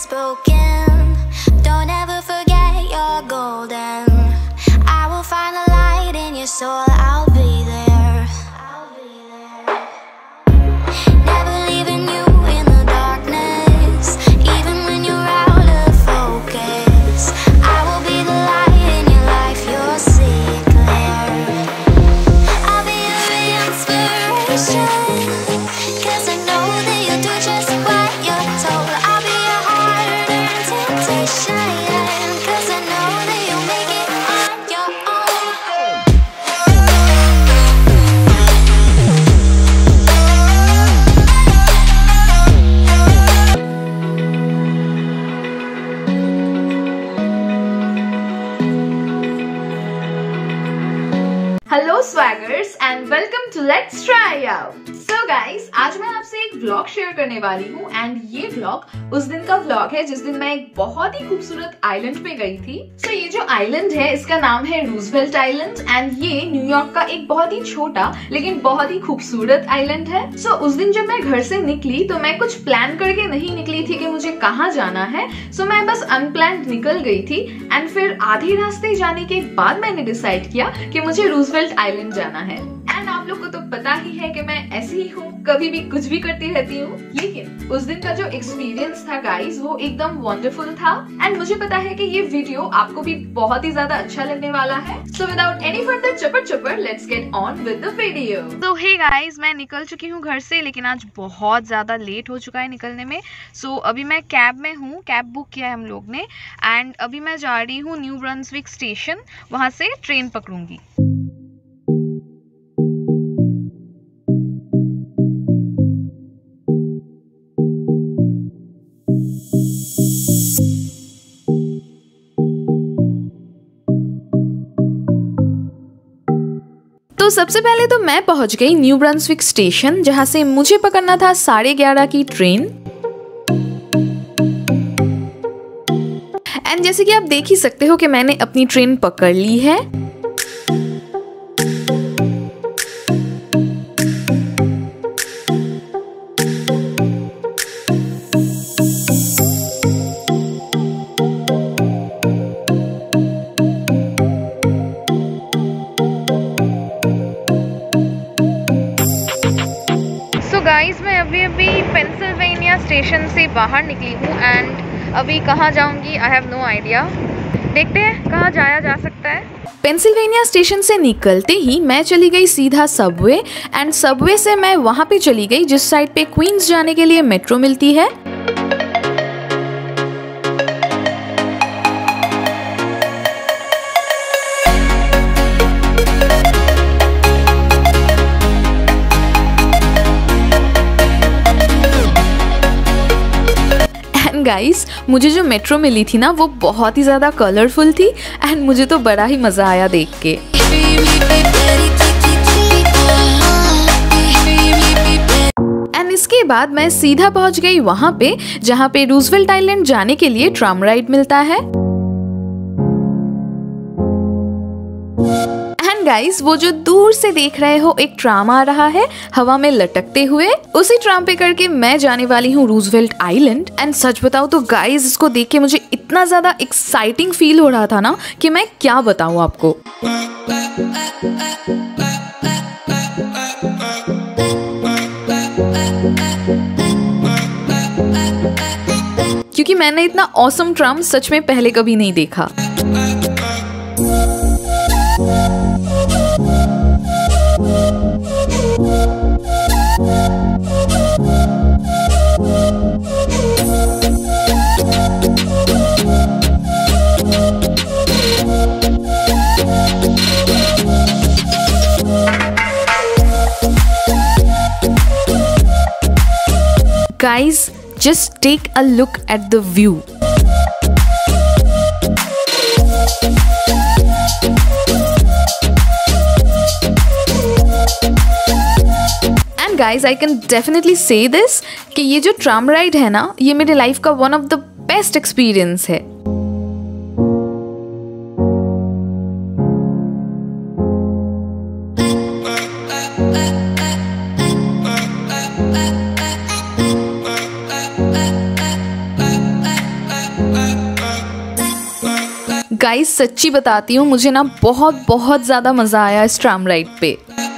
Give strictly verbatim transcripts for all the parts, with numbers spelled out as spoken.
broken. Don't ever forget you're golden. I will find a light in your soul. I'll be there. I'll be there. Never leaving you in the darkness, even when you're out of focus. I will be the light in your life. You'll see it clear. I'll be your inspiration, 'cause I know that you'll do just what you're told. I'll be your hard-earned temptation, 'cause I know that you'll make it on your own. Hello swaggers and welcome to let's try out. So guys, आज मैं आपसे एक vlog share करने वाली हूँ and ये vlog उस दिन का व्लॉग है जिस दिन मैं एक बहुत ही खूबसूरत आइलैंड पे गई थी। सो so, ये जो आइलैंड है इसका नाम है रूजवेल्ट आइलैंड एंड ये न्यूयॉर्क का एक बहुत ही छोटा लेकिन बहुत ही खूबसूरत आइलैंड है। सो so, उस दिन जब मैं घर से निकली तो मैं कुछ प्लान करके नहीं निकली थी कि मुझे कहाँ जाना है। सो so, मैं बस अनप्लान्ड निकल गई थी एंड फिर आधे रास्ते जाने के बाद मैंने डिसाइड किया कि मुझे रूजवेल्ट आइलैंड जाना है। एंड आप लोग को तो पता ही है कि मैं ऐसी ही हूँ, कभी भी कुछ भी करती रहती हूँ। लेकिन उस दिन का जो एक्सपीरियंस था गाइस वो एकदम वंडरफुल था एंड मुझे पता है कि ये वीडियो आपको भी बहुत ही ज्यादा अच्छा लगने वाला है। सो विदाउट एनी फर्दर चपर चपर let's get on with the video. तो हे गाइस, मैं निकल चुकी हूँ घर से, लेकिन आज बहुत ज्यादा लेट हो चुका है निकलने में। सो so, अभी मैं कैब में हूँ, कैब बुक किया है हम लोग ने एंड अभी मैं जा रही हूँ न्यू ब्रंसविक स्टेशन, वहां से ट्रेन पकड़ूंगी। तो सबसे पहले तो मैं पहुंच गई न्यू ब्रंसविक स्टेशन, जहां से मुझे पकड़ना था साढ़े ग्यारह की ट्रेन। एंड जैसे कि आप देख ही सकते हो कि मैंने अपनी ट्रेन पकड़ ली है। गाइस, मैं अभी अभी पेंसिल्वेनिया स्टेशन से बाहर निकली हूँ एंड अभी कहाँ जाऊँगी आई हैव नो आइडिया। देखते हैं कहाँ जाया जा सकता है। पेंसिल्वेनिया स्टेशन से निकलते ही मैं चली गई सीधा सबवे एंड सबवे से मैं वहाँ पे चली गई जिस साइड पे क्वींस जाने के लिए मेट्रो मिलती है। गाइस, मुझे जो मेट्रो मिली थी ना वो बहुत ही ज़्यादा कलरफुल थी एंड मुझे तो बड़ा ही मज़ा आया देख के। एंड इसके बाद मैं सीधा पहुंच गई वहां पे जहां पे रूजवेल्ट आइलैंड जाने के लिए ट्राम राइड मिलता है। गाइस, वो जो दूर से देख रहे हो एक ट्राम आ रहा है हवा में लटकते हुए, उसी ट्राम पे करके मैं जाने वाली हूँ रूजवेल्ट आइलैंड। एंड सच बताऊँ तो गाइस, इसको देख के मुझे इतना ज्यादा एक्साइटिंग फील हो रहा था ना कि मैं क्या बताऊँ आपको। क्योंकि मैंने इतना ऑसम ट्राम सच में पहले कभी नहीं देखा। Guys, just take a look at the view. And guys, I can definitely say this कि ये जो ट्राम राइड है ना, ये मेरे लाइफ का one of the best experience है। गाइस सच्ची बताती हूँ, मुझे ना बहुत बहुत ज़्यादा मज़ा आया इस ट्राम राइड पे।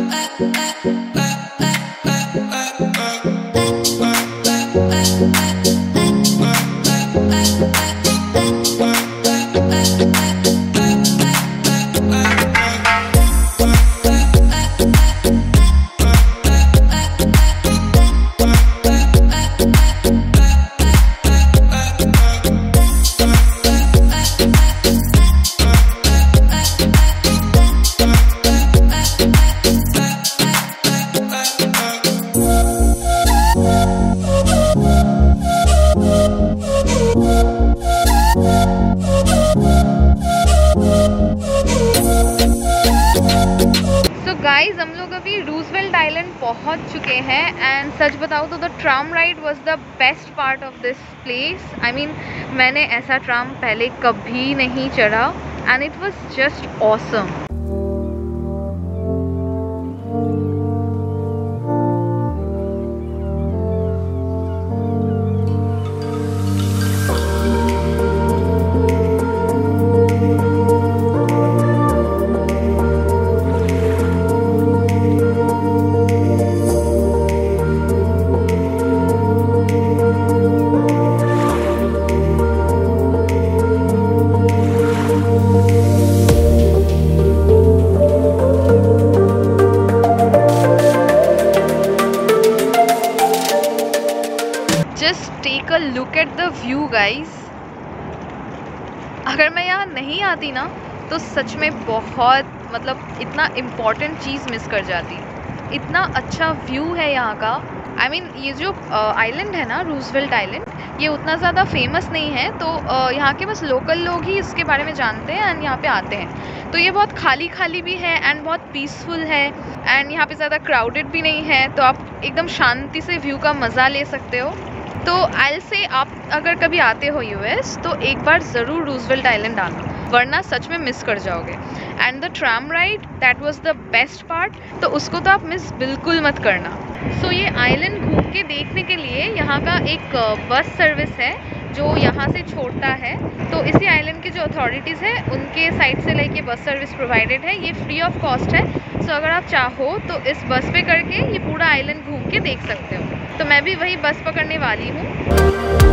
गाइज हम लोग अभी रूजवेल्ट आइलैंड पहुंच चुके हैं एंड सच बताऊँ तो the tram ride was the best part of this place. I mean मैंने ऐसा ट्राम पहले कभी नहीं चढ़ा and it was just awesome. Take a look at the view guys. अगर मैं यहाँ नहीं आती ना तो सच में बहुत मतलब इतना इम्पॉर्टेंट चीज़ मिस कर जाती। इतना अच्छा व्यू है यहाँ का। आई I मीन mean, ये जो आइलैंड uh, है ना रूजवेल्ट आइलैंड, ये उतना ज़्यादा फेमस नहीं है, तो uh, यहाँ के बस लोकल लोग ही इसके बारे में जानते हैं एंड यहाँ पे आते हैं। तो ये बहुत खाली खाली भी है एंड बहुत पीसफुल है एंड यहाँ पे ज़्यादा क्राउडेड भी नहीं है, तो आप एकदम शांति से व्यू का मज़ा ले सकते हो। तो आई से आप अगर कभी आते हो यूएस तो एक बार ज़रूर रूजवेल्ट आइलैंड आना, वरना सच में मिस कर जाओगे। And the tram ride that was the best part, तो उसको तो आप मिस बिल्कुल मत करना। सो so, ये आइलैंड घूम के देखने के लिए यहाँ का एक बस सर्विस है जो यहाँ से छोड़ता है। तो इसी आइलैंड की जो अथॉरिटीज़ है उनके साइड से लाइक ये बस सर्विस प्रोवाइडेड है, ये फ्री ऑफ कॉस्ट है। सो so, अगर आप चाहो तो इस बस पे करके ये पूरा आइलैंड घूम के देख सकते हो। तो मैं भी वही बस पकड़ने वाली हूँ।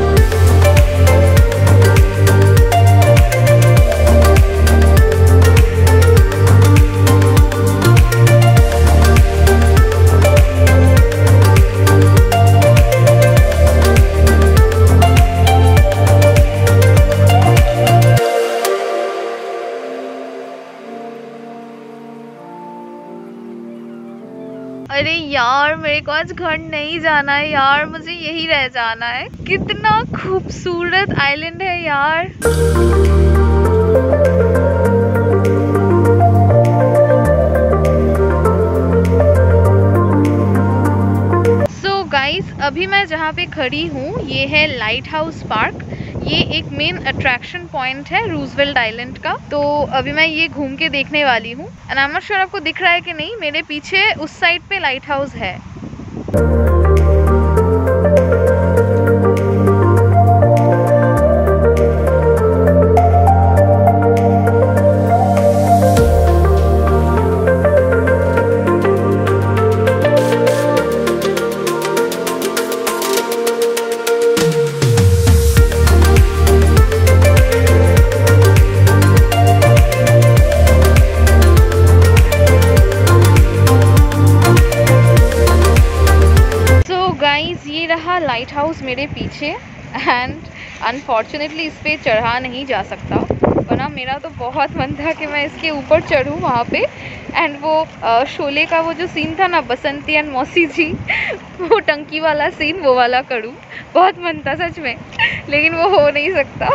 अरे यार मेरे को आज घर नहीं जाना है यार, मुझे यही रह जाना है। कितना खूबसूरत आइलैंड है यार। सो गाइस अभी मैं जहाँ पे खड़ी हूँ ये है लाइट हाउस पार्क। ये एक मेन अट्रैक्शन पॉइंट है रूजवेल्ट आइलैंड का। तो अभी मैं ये घूम के देखने वाली हूँ and I am not sure आपको दिख रहा है कि नहीं, मेरे पीछे उस साइड पे लाइट हाउस है। ये रहा लाइट हाउस मेरे पीछे एंड अनफॉर्चुनेटली इस पे चढ़ा नहीं जा सकता, वरना मेरा तो बहुत मन था कि मैं इसके ऊपर चढ़ूँ वहाँ पे एंड वो आ, शोले का वो जो सीन था ना, बसंती एंड मौसी जी, वो टंकी वाला सीन वो वाला करूँ। बहुत मन था सच में, लेकिन वो हो नहीं सकता।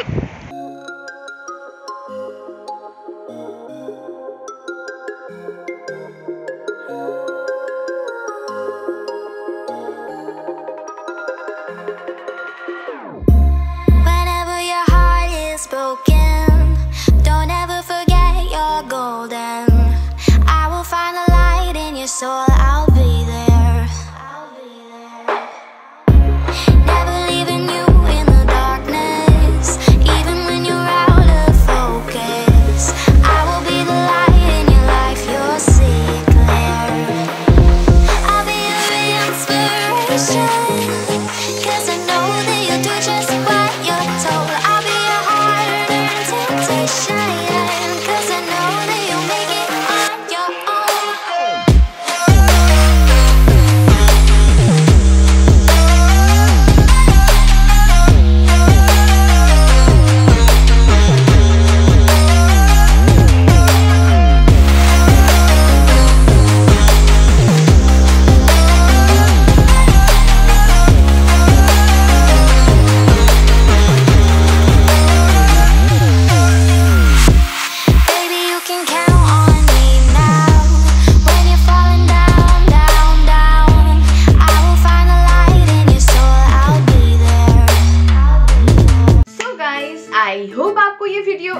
Broken, don't ever forget you're golden. I will find a light in your soul, I'll be there. I'll be there. Never leaving you in the darkness, even when you're out of focus.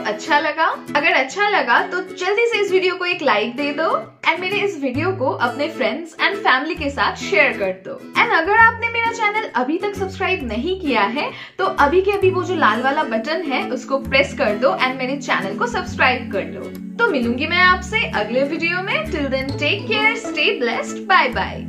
अच्छा लगा? अगर अच्छा लगा तो जल्दी से इस video को एक लाइक दे दो एंड मेरे इस वीडियो को अपने फ्रेंड्स एंड फैमिली के साथ शेयर कर दो। एंड अगर आपने मेरा चैनल अभी तक सब्सक्राइब नहीं किया है तो अभी के अभी वो जो लाल वाला बटन है उसको प्रेस कर दो एंड मेरे चैनल को सब्सक्राइब कर लो। तो मिलूंगी मैं आपसे अगले वीडियो में। Till then take care, stay blessed, bye bye.